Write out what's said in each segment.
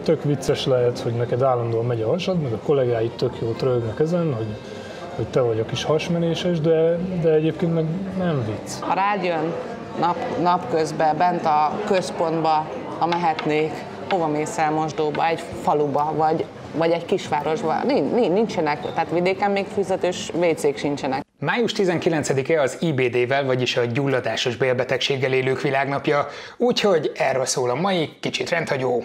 Tök vicces lehet, hogy neked állandóan megy a hasad, meg a kollégáid tök jót röhögnek ezen, hogy te vagy a kis hasmenéses, de egyébként meg nem vicc. Ha rád jön napközben, bent a központba, ha mehetnék, hova mész el mosdóba, egy faluba, vagy egy kisvárosba, nincsenek, tehát vidéken még fizetős WC-k sincsenek. Május 19-e az IBD-vel, vagyis a gyulladásos bélbetegséggel élők világnapja, úgyhogy erről szól a mai kicsit rendhagyó.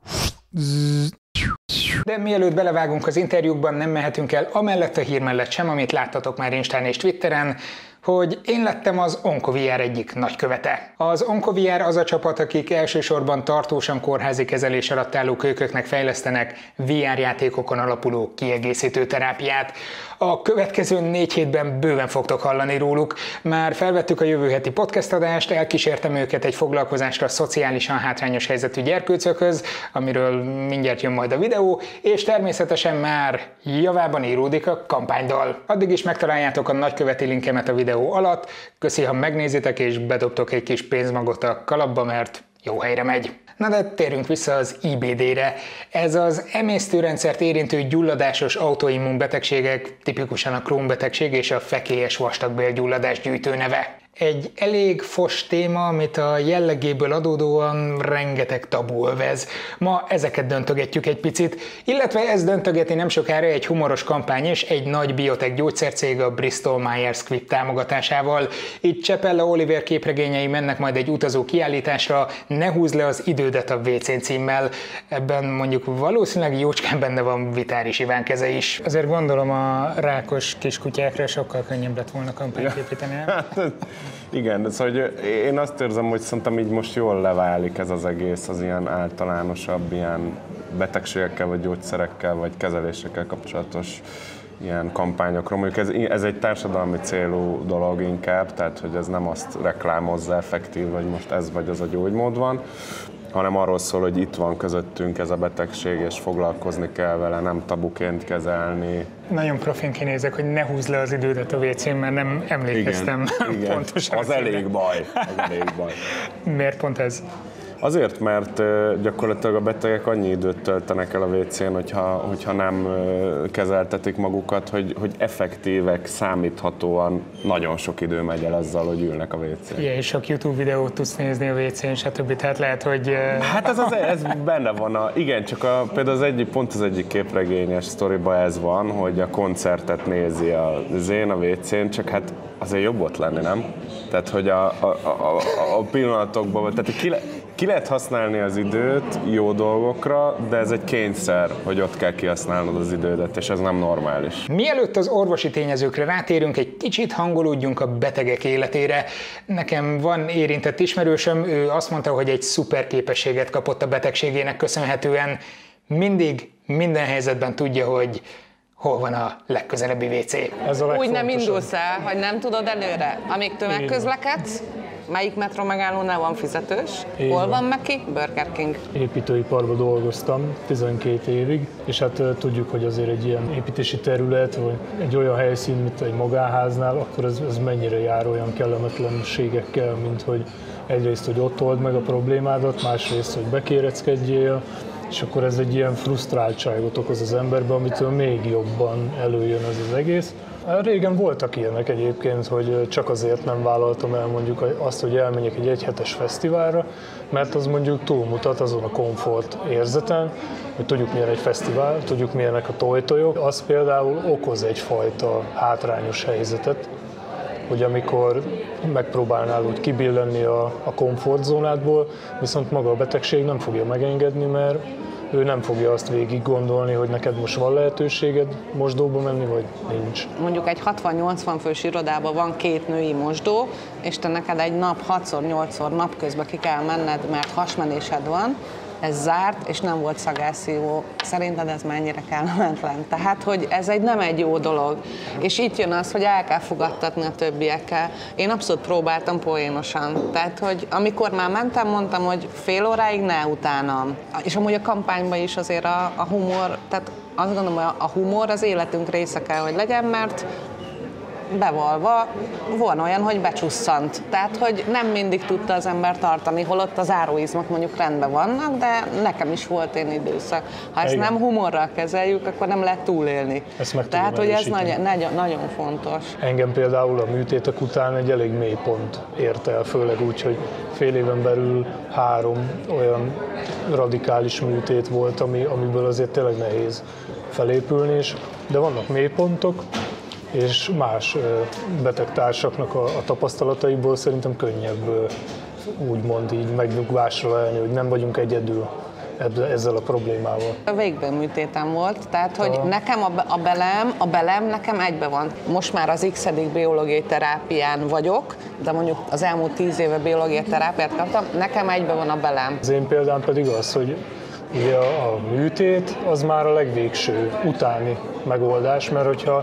De mielőtt belevágunk az interjúkban, nem mehetünk el amellett a hír mellett sem, amit láttatok már Instán és Twitteren, hogy én lettem az OncoVR egyik nagykövete. Az OncoVR az a csapat, akik elsősorban tartósan kórházi kezelés alatt álló kölyköknek fejlesztenek VR játékokon alapuló kiegészítő terápiát. A következő 4 hétben bőven fogtok hallani róluk. Már felvettük a jövő heti podcast adást, elkísértem őket egy foglalkozásra szociálisan hátrányos helyzetű gyerkőcökhöz, amiről mindjárt jön majd a videó, és természetesen már javában íródik a kampánydal. Addig is megtaláljátok a nagyköveti linkemet a videó alatt. Köszi, ha megnézitek és bedobtok egy kis pénzmagot a kalapba, mert jó helyre megy. Na de térjünk vissza az IBD-re. Ez az emésztőrendszert érintő gyulladásos autoimmun betegségek, tipikusan a Crohn betegség és a fekélyes vastagbélgyulladás gyűjtőneve. Egy elég fos téma, amit a jellegéből adódóan rengeteg tabu övez. Ma ezeket döntögetjük egy picit, illetve ez döntögeti nem sokára egy humoros kampány és egy nagy biotech gyógyszercég a Bristol Myers Squibb támogatásával. Itt Csepella Oliver képregényei mennek majd egy utazó kiállításra, Ne húzd le az idődet a WC-n címmel. Ebben mondjuk valószínűleg jócskán benne van Vitáris Iván keze is. Azért gondolom a rákos kiskutyákra sokkal könnyebb lett volna kampányt építeni. Igen, szóval hogy én azt érzem, hogy szerintem így most jól leválik ez az egész az ilyen általánosabb ilyen betegségekkel, vagy gyógyszerekkel, vagy kezelésekkel kapcsolatos ilyen kampányokról. Mondjuk ez egy társadalmi célú dolog inkább, tehát hogy ez nem azt reklámozza effektív, hogy most ez vagy az a gyógymód van, hanem arról szól, hogy itt van közöttünk ez a betegség, és foglalkozni kell vele, nem tabuként kezelni. Nagyon profin kinézek, hogy ne húzd le az idődet a WC-n, mert nem emlékeztem igen. pontosan. Az elég baj. Miért pont ez? Azért, mert gyakorlatilag a betegek annyi időt töltenek el a WC-n, hogyha nem kezeltetik magukat, hogy effektívek, számíthatóan nagyon sok idő megy el azzal, hogy ülnek a WC-n. Igen, és sok YouTube videót tudsz nézni a WC-n, stb. Tehát lehet, hogy... Hát ez benne van. Igen, csak például az egyik képregényes sztoriban ez van, hogy a koncertet nézi a WC-n, csak hát azért jobb ott lenni, nem? Tehát, hogy a pillanatokban, tehát ki lehet használni az időt jó dolgokra, de ez egy kényszer, hogy ott kell kihasználnod az idődet, és ez nem normális. Mielőtt az orvosi tényezőkre rátérünk, egy kicsit hangolódjunk a betegek életére. Nekem van érintett ismerősöm, ő azt mondta, hogy egy szuper képességet kapott a betegségének köszönhetően. Mindig, minden helyzetben tudja, hogy hol van a legközelebbi WC. Úgy nem indulsz el, hogy nem tudod előre. Amíg tömegközlekedsz, melyik metró megállónál van fizetős, hol van Meki? Burger King. Építőiparban dolgoztam 12 évig, és hát tudjuk, hogy azért egy ilyen építési terület, vagy egy olyan helyszín, mint egy magánháznál, akkor ez mennyire jár olyan kellemetlenségekkel, mint hogy egyrészt, hogy ott old meg a problémádat, másrészt, hogy bekéreckedjél, és akkor ez egy ilyen frusztráltságot okoz az emberben, amitől még jobban előjön ez az egész. Régen voltak ilyenek egyébként, hogy csak azért nem vállaltam el mondjuk azt, hogy elmenjek egy egyhetes fesztiválra, mert az mondjuk túlmutat azon a komfort érzeten, hogy tudjuk milyen egy fesztivál, tudjuk milyenek a tojtojok. Az például okoz egyfajta hátrányos helyzetet, hogy amikor megpróbálnál úgy kibillenni a komfortzónádból, viszont maga a betegség nem fogja megengedni, mert ő nem fogja azt végig gondolni, hogy neked most van lehetőséged mosdóba menni, vagy nincs. Mondjuk egy 60-80 fős irodában van 2 női mosdó, és te neked egy nap 6-8-szor napközben ki kell menned, mert hasmenésed van, ez zárt, és nem volt szagásszívó. Szerinted ez mennyire kellemetlen? Tehát, hogy ez nem egy jó dolog. És itt jön az, hogy el kell fogadtatni a többiekkel. Én abszolút próbáltam poénosan. Tehát, hogy amikor már mentem, mondtam, hogy fél óráig ne utánam. És amúgy a kampányban is azért a humor, tehát azt gondolom, hogy a humor az életünk része kell, hogy legyen, mert bevallva, van olyan, hogy becsusszant. Tehát, hogy nem mindig tudta az ember tartani, holott az záróizmok mondjuk rendben vannak, de nekem is volt én időszak. Ha ezt nem humorral kezeljük, akkor nem lehet túlélni. Tehát, hogy ez nagyon fontos. Engem például a műtétek után egy elég mély pont érte el, főleg úgy, hogy fél éven belül 3 olyan radikális műtét volt, amiből azért tényleg nehéz felépülni, de vannak mélypontok, és más betegtársaknak a tapasztalataiból szerintem könnyebb úgymond így megnyugvásra elni, hogy nem vagyunk egyedül ezzel a problémával. A végbélműtétem volt, tehát hogy nekem a belem nekem egybe van. Most már az x-edik biológiai terápián vagyok, de mondjuk az elmúlt 10 éve biológiai terápiát kaptam, nekem egybe van a belem. Az én példám pedig az, hogy ugye a műtét az már a legvégső utáni megoldás, mert hogyha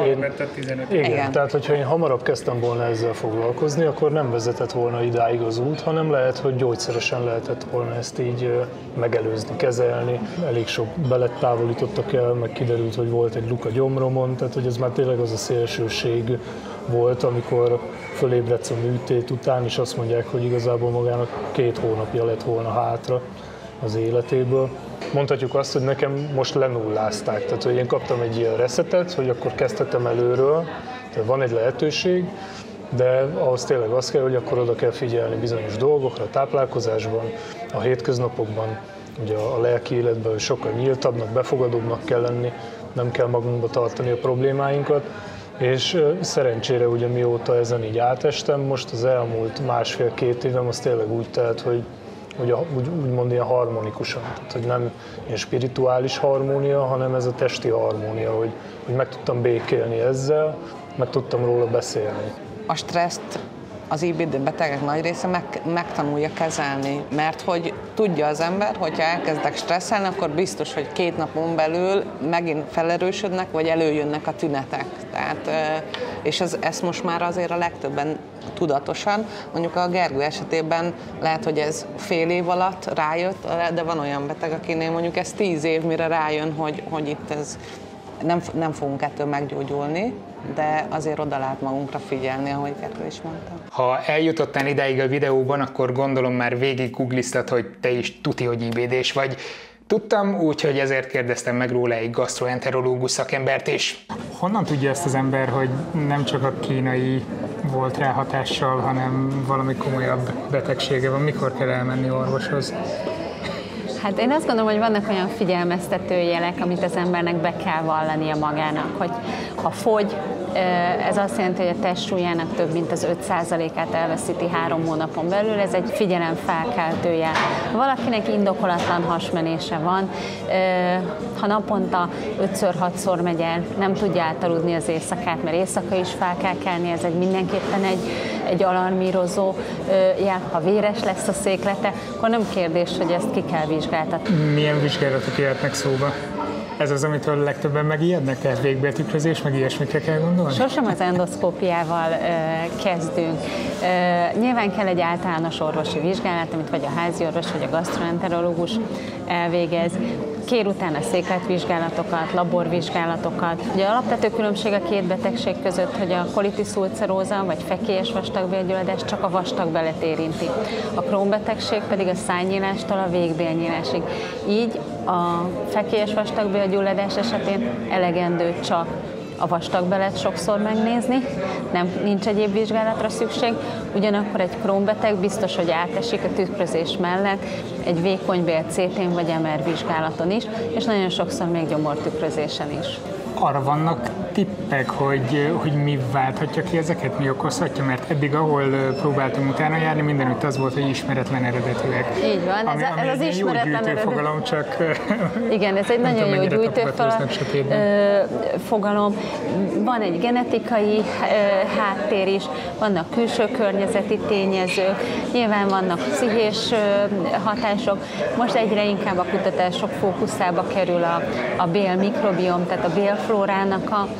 Igen. Tehát hogyha én hamarabb kezdtem volna ezzel foglalkozni, akkor nem vezetett volna idáig az út, hanem lehet, hogy gyógyszeresen lehetett volna ezt így megelőzni, kezelni. Elég sok belet távolítottak el, meg kiderült, hogy volt egy luk a gyomromon, tehát hogy ez már tényleg az a szélsőség volt, amikor fölébredsz a műtét után, és azt mondják, hogy igazából magának 2 hónapja lett volna hátra az életéből. Mondhatjuk azt, hogy nekem most lenullázták, tehát hogy én kaptam egy ilyen resetet, hogy akkor kezdhetem előről, tehát van egy lehetőség, de ahhoz tényleg az kell, hogy akkor oda kell figyelni bizonyos dolgokra, a táplálkozásban, a hétköznapokban, ugye a lelki életben, hogy sokkal nyíltabbnak, befogadóbbnak kell lenni, nem kell magunkba tartani a problémáinkat, és szerencsére ugye mióta ezen így átestem, most az elmúlt 1,5-2 évem az tényleg úgy telt, hogy úgymond ilyen harmonikusan, tehát hogy nem ilyen spirituális harmónia, hanem ez a testi harmónia, hogy meg tudtam békélni ezzel, meg tudtam róla beszélni. A stresszt az IBD betegek nagy része megtanulja kezelni, mert hogy tudja az ember, hogyha elkezdek stresszelni, akkor biztos, hogy 2 napon belül megint felerősödnek, vagy előjönnek a tünetek. Tehát, és ezt most már azért a legtöbben tudatosan, mondjuk a Gergő esetében lehet, hogy ez fél év alatt rájött, de van olyan beteg, akinél mondjuk ez 10 év, mire rájön, hogy itt ez nem fogunk ettől meggyógyulni, de azért oda lehet magunkra figyelni, ahogy Gergő is mondta. Ha eljutottál idáig a videóban, akkor gondolom már végig googliztad, hogy te is tuti, hogy IBD-s vagy. Tudtam, úgyhogy ezért kérdeztem meg róla egy gastroenterológus szakembert is. Honnan tudja ezt az ember, hogy nem csak a kínai volt rá hatással, hanem valami komolyabb betegsége van? Mikor kell elmenni orvoshoz? Hát én azt gondolom, hogy vannak olyan figyelmeztető jelek, amit az embernek be kell vallania magának, hogy ha fogy, ez azt jelenti, hogy a testsúlyának több mint az 5%-át elveszíti 3 hónapon belül, ez egy figyelemfelkeltő jel. Ha valakinek indokolatlan hasmenése van, ha naponta 5-6-szor megy el, nem tudja átaludni az éjszakát, mert éjszaka is fel kell kelni, ez mindenképpen egy alarmírozó jel. Ha véres lesz a széklete, akkor nem kérdés, hogy ezt ki kell vizsgáltatni. Milyen vizsgálatok jöhetnek szóba? Ez az, amitől legtöbben megijednek, tehát végbéltükrözés, meg ilyesmikre kell gondolni? Sosem az endoszkópiával kezdünk. Nyilván kell egy általános orvosi vizsgálat, amit vagy a háziorvos, vagy a gastroenterológus elvégez. Kér utána székletvizsgálatokat, laborvizsgálatokat. Ugye alapvető különbség a 2 betegség között, hogy a colitis ulceróza vagy fekélyes vastagbélgyulladás csak a vastagbelet érinti. A Crohn-betegség pedig a szájnyílástól a végbélnyílásig. Így a fekélyes vastagbélgyulladás esetén elegendő csak a vastagbelet sokszor megnézni, nincs egyéb vizsgálatra szükség, ugyanakkor egy Crohn-beteg biztos, hogy átesik a tükrözés mellett egy vékonybél CT-n vagy MR vizsgálaton is, és nagyon sokszor még gyomortükrözésen is. Arra vannak tippek, hogy mi válthatja ki ezeket, mi okozhatja, mert eddig, ahol próbáltam utána járni, mindenütt az volt, hogy ismeretlen eredetűek. Így van, ez az ismeretlen eredetű fogalom, csak igen, ez egy nagyon jó gyújtőfogalom. Van egy genetikai háttér is, vannak külső környezeti tényezők, nyilván vannak pszichés hatások. Most egyre inkább a kutatások fókuszába kerül a bélmikrobiom, tehát a bélflórának a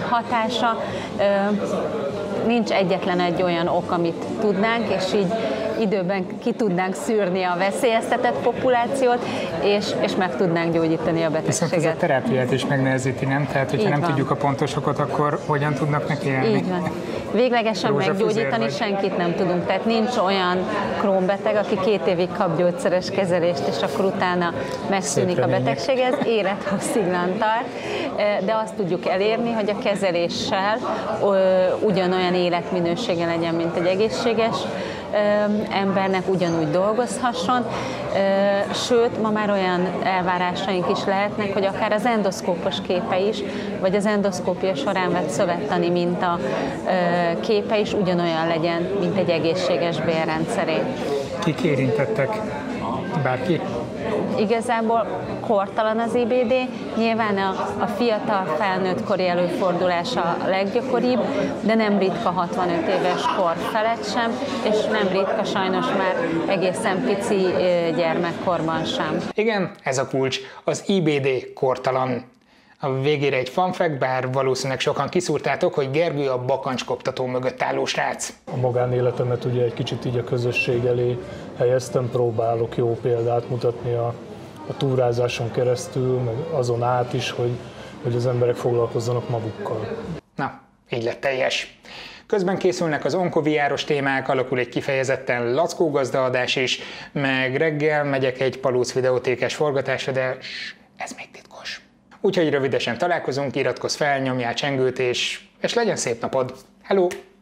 hatása. Nincs egyetlen egy olyan ok, amit tudnánk, és így időben ki tudnánk szűrni a veszélyeztetett populációt, és meg tudnánk gyógyítani a betegséget. Viszont ez a terápiát is megnehezíti, nem? Tehát, hogyha nem tudjuk a pontosokat, akkor hogyan tudnak neki élni? Így van. Véglegesen meggyógyítani senkit nem tudunk, tehát nincs olyan Crohn-beteg, aki 2 évig kap gyógyszeres kezelést, és akkor utána megszűnik a betegség, ez élethossziglan tart, de azt tudjuk elérni, hogy a kezeléssel ugyanolyan életminősége legyen, mint egy egészséges embernek, ugyanúgy dolgozhasson, sőt, ma már olyan elvárásaink is lehetnek, hogy akár az endoszkópos képe is, vagy az endoszkópia során vett szövettani minta képe is ugyanolyan legyen, mint egy egészséges bélrendszeré. Kik érintettek? Bárki? Igazából kortalan az IBD, nyilván a fiatal felnőttkori előfordulás a leggyakoribb, de nem ritka 65 éves kor felett sem, és nem ritka sajnos már egészen pici gyermekkorban sem. Igen, ez a kulcs, az IBD kortalan. A végére egy fun fact, bár valószínűleg sokan kiszúrtátok, hogy Gergő a bakancskoptató mögött álló srác. A magánéletemet ugye egy kicsit így a közösség elé helyeztem, próbálok jó példát mutatni a túrázáson keresztül, meg azon át is, hogy az emberek foglalkozzanak magukkal. Na, így lett teljes. Közben készülnek az onkoviáros témák, alakul egy kifejezetten lackó gazdaadás is, meg reggel megyek egy Palóc videótékes forgatásra, de ez még titkos. Úgyhogy rövidesen találkozunk, iratkozz fel, nyomjál csengőt, és legyen szép napod! Hello!